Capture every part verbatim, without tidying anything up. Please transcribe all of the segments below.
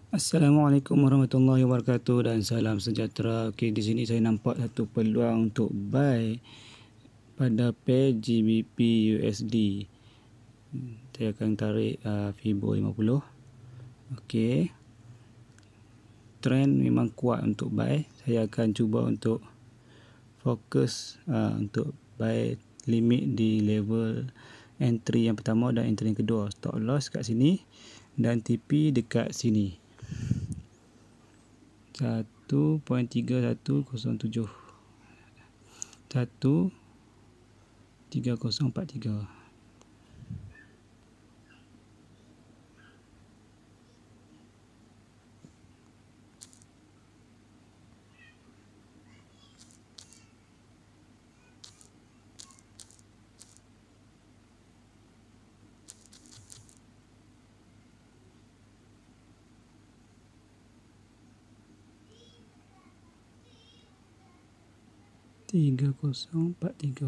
Assalamualaikum warahmatullahi wabarakatuh dan salam sejahtera. Okey, di sini saya nampak satu peluang untuk buy pada pair G B P U S D. Saya akan tarik uh, Fibo lima puluh. Okey. Trend memang kuat untuk buy. Saya akan cuba untuk fokus uh, untuk buy limit di level entry yang pertama dan entry yang kedua. Stop loss kat sini dan T P dekat sini. satu perpuluhan tiga satu kosong tujuh satu tiga kosong empat tiga. Tiga kosong empat tiga.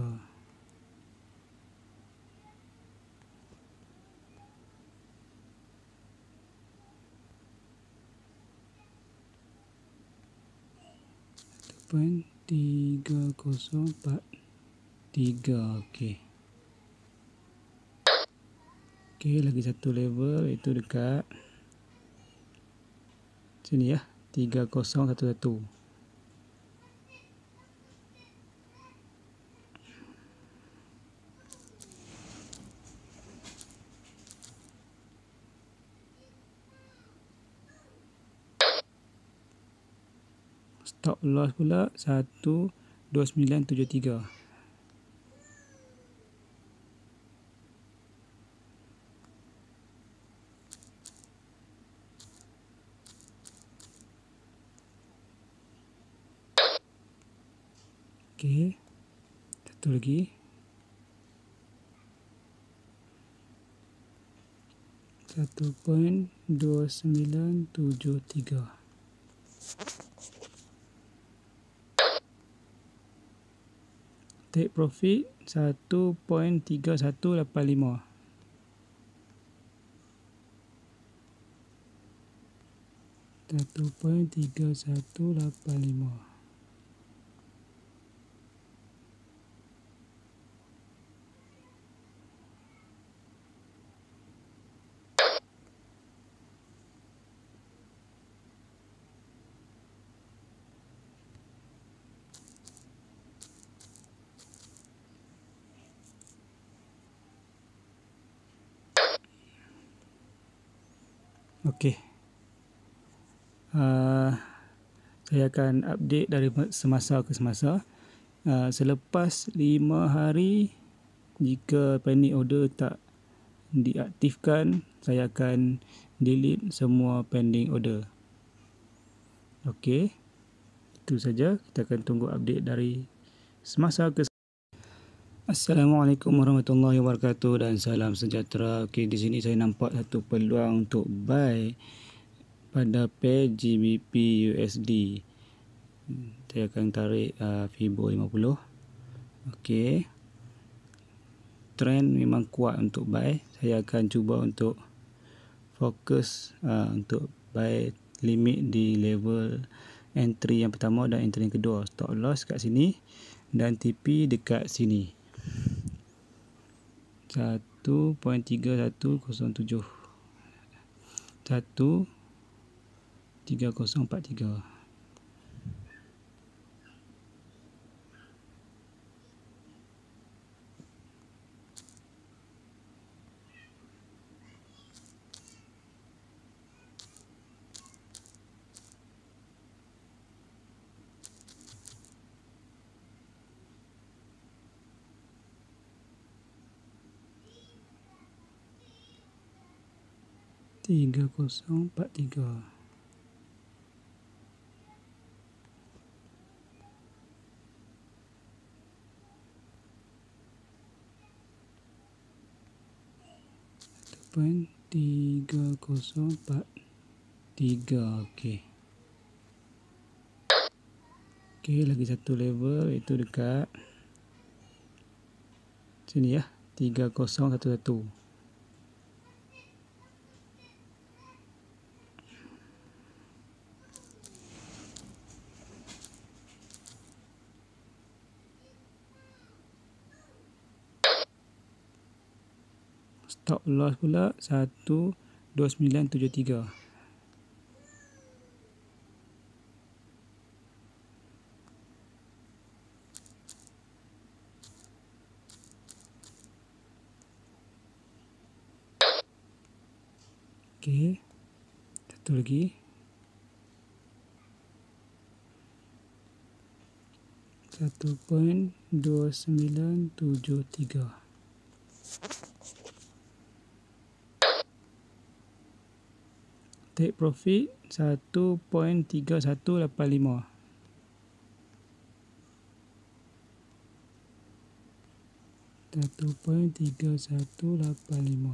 Poin tiga kosong empat tiga. Okey. Okey, lagi satu level itu dekat sini ya. Tiga kosong satu satu. Stop loss pula satu dua sembilan tujuh tiga. Okey. Satu lagi. Satu poin dua sembilan tujuh tiga. Take profit satu poin tiga satu lapan lima. Satu poin tiga satu lapan lima. Okey. Uh, saya akan update dari semasa ke semasa. Uh, selepas lima hari, jika pending order tak diaktifkan, saya akan delete semua pending order. Okey. Itu saja. Kita akan tunggu update dari semasa ke semasa. Assalamualaikum warahmatullahi wabarakatuh dan salam sejahtera. Okey, di sini saya nampak satu peluang untuk buy pada pair G B P U S D. Saya akan tarik uh, Fibo lima puluh. Okey. Trend memang kuat untuk buy. Saya akan cuba untuk fokus uh, untuk buy limit di level entry yang pertama dan entry yang kedua. Stop loss kat sini dan T P dekat sini. satu perpuluhan tiga satu kosong tujuh satu tiga kosong empat tiga. Tiga kosong empat tiga. Poin tiga kosong empat tiga. Okey. Okey, lagi satu level itu dekat sini ya. Tiga kosong satu satu. stop loss pula satu dua sembilan tujuh tiga. Okey, satu lagi. satu koma dua sembilan tujuh tiga. Take profit satu koma tiga satu lapan lima. satu koma tiga satu lapan lima.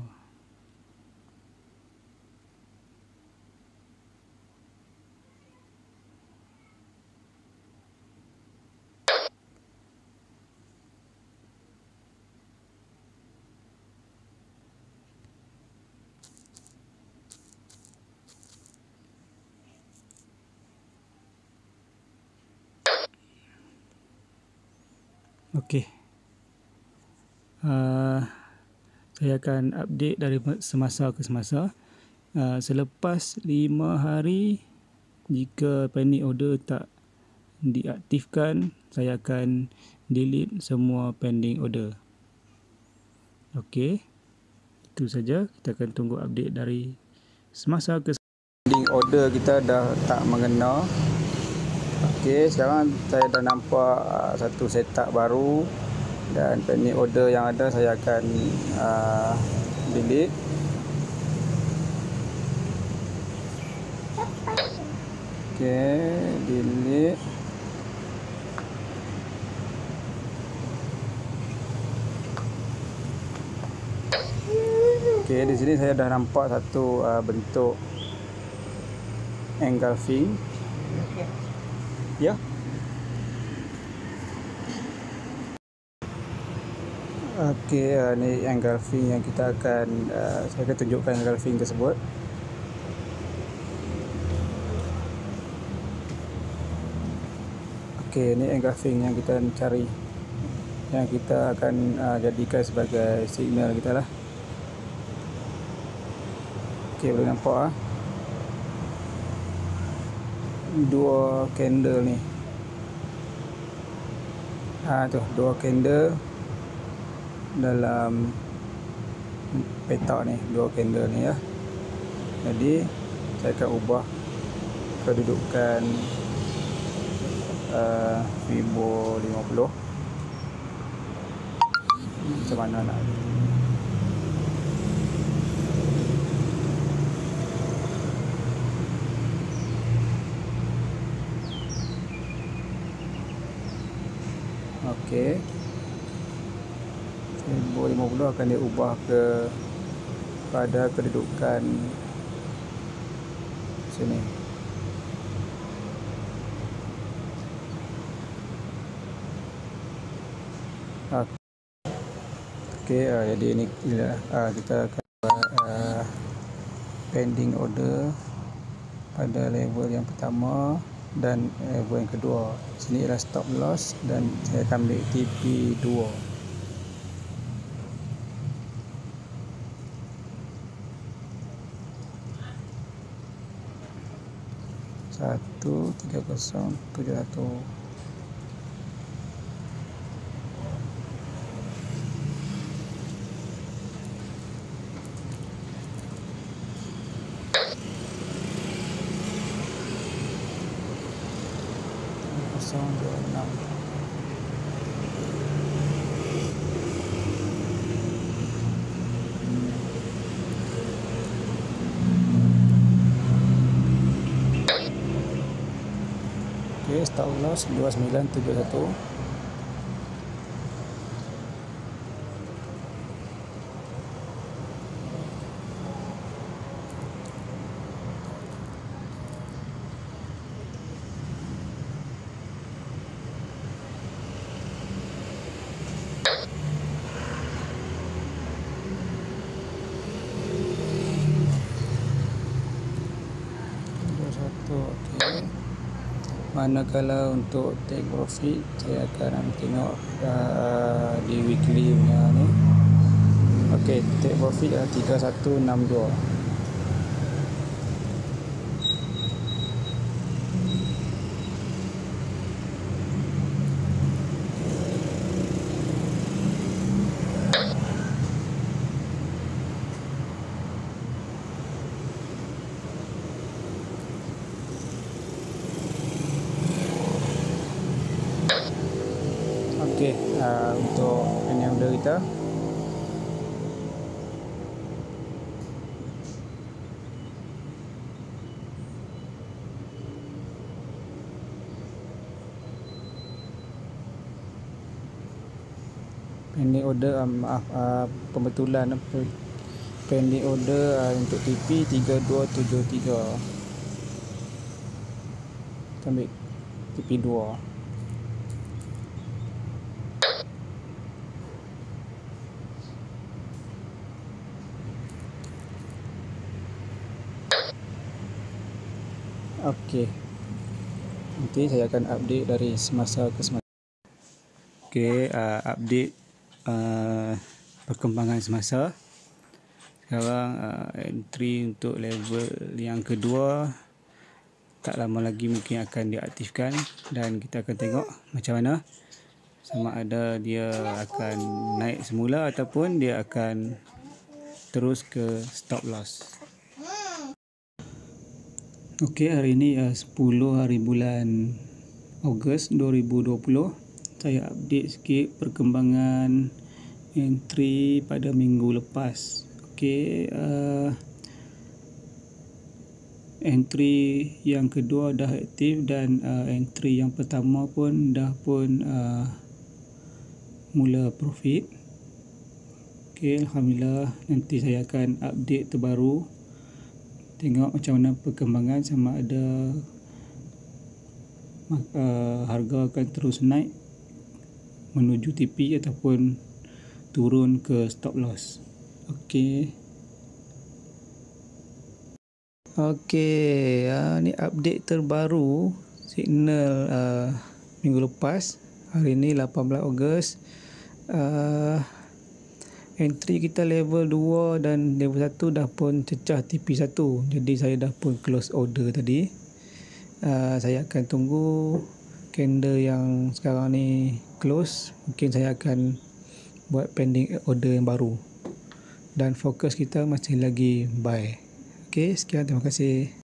Okey. Uh, saya akan update dari semasa ke semasa. Uh, selepas lima hari, jika pending order tak diaktifkan, saya akan delete semua pending order. Okey. Itu saja. Kita akan tunggu update dari semasa ke semasa. Pending order kita dah tak mengena. Okey, sekarang saya dah nampak uh, satu setup baru, dan pending order yang ada saya akan uh, delete. Okey, delete. Okey, di sini saya dah nampak satu uh, bentuk engulfing. Ya. Okey, uh, ni engulfing yang kita akan uh, saya akan tunjukkan engulfing tersebut. Okey, ni engulfing yang kita cari, yang kita akan uh, jadikan sebagai signal kita lah. Okey, boleh nampak ah. Dua candle ni. Ah tu, dua candle dalam petak ni, dua candle ni ya. Jadi saya akan ubah kedudukan uh, Fibo lima puluh. Macam mana nak? Okey. Fibo lima puluh akan diubah ke pada kedudukan sini. Okey, uh, jadi ini uh, kita akan uh, pending order pada level yang pertama dan level yang kedua. Sini ialah stop loss dan saya akan ambil T P dua. satu tiga kosong tujuh satu. kosong dua enam. Okey, stop loss dua sembilan tujuh satu. Okey. Manakala untuk take profit, saya akan tengok uh, di weekly punya ni. Okey, take profit adalah tiga satu enam dua. Okey, uh, untuk ini order kita. Pending order, uh, maaf, uh, pembetulan apa? Pending order uh, untuk T P tiga dua tujuh tiga. Kita ambil T P dua. Okey. Nanti saya akan update dari semasa ke semasa. Okey, uh, update uh, perkembangan semasa. Sekarang uh, entry untuk level yang kedua tak lama lagi mungkin akan diaktifkan, dan kita akan tengok macam mana, sama ada dia akan naik semula ataupun dia akan terus ke stop loss. Okey, hari ini uh, sepuluh hari bulan Ogos dua ribu dua puluh. Saya update sikit perkembangan entry pada minggu lepas. Okey, uh, entry yang kedua dah aktif, dan uh, entry yang pertama pun dah pun uh, mula profit. Okey, alhamdulillah. Nanti saya akan update terbaru, tengok macam mana perkembangan, sama ada uh, harga akan terus naik menuju T P ataupun turun ke stop loss. Okey. Okey, uh, ni update terbaru signal uh, minggu lepas. Hari ni lapan belas Ogos. Uh, entry kita level dua dan level satu dah pun cecah T P satu. Jadi saya dah pun close order tadi. Uh, saya akan tunggu candle yang sekarang ni close. Mungkin saya akan buat pending order yang baru. Dan fokus kita masih lagi buy. Okey, sekian, terima kasih.